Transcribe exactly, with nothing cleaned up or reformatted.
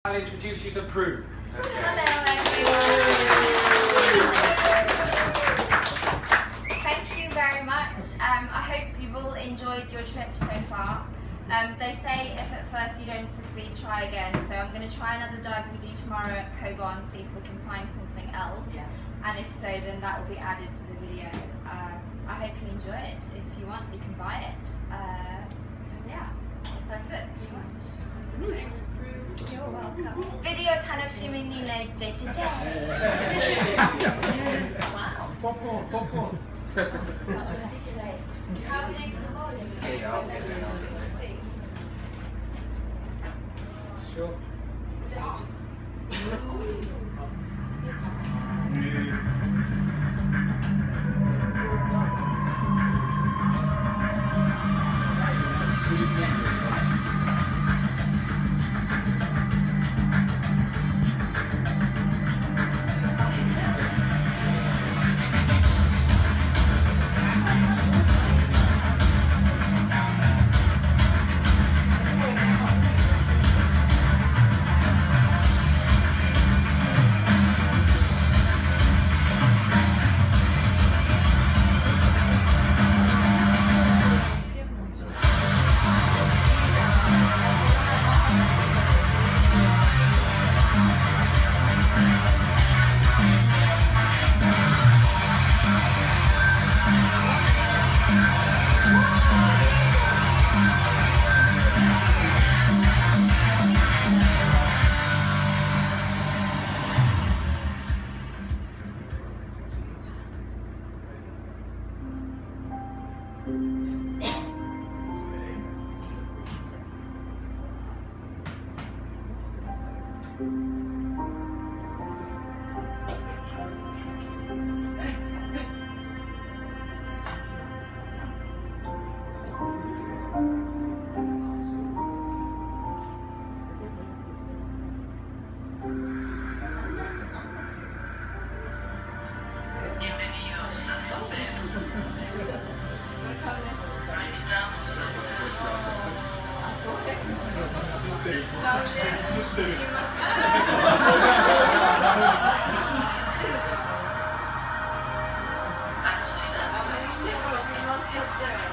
I'll introduce you to Prue. Hello everyone. Thank you very much. Um, I hope you've all enjoyed your trip so far. Um, they say if at first you don't succeed, try again. So I'm going to try another dive with you tomorrow at Kogon, see if we can find something else. Yeah. And if so, then that will be added to the video. Um, I hope you enjoy it. If you want, you can buy it. Uh, yeah, that's it. If you want. Thanks, Prue. You're welcome. Video 타노시미 니네 데이트데이. Wow. Popcorn, popcorn. How big the volume? See. Sure. Is it on? Allucinante.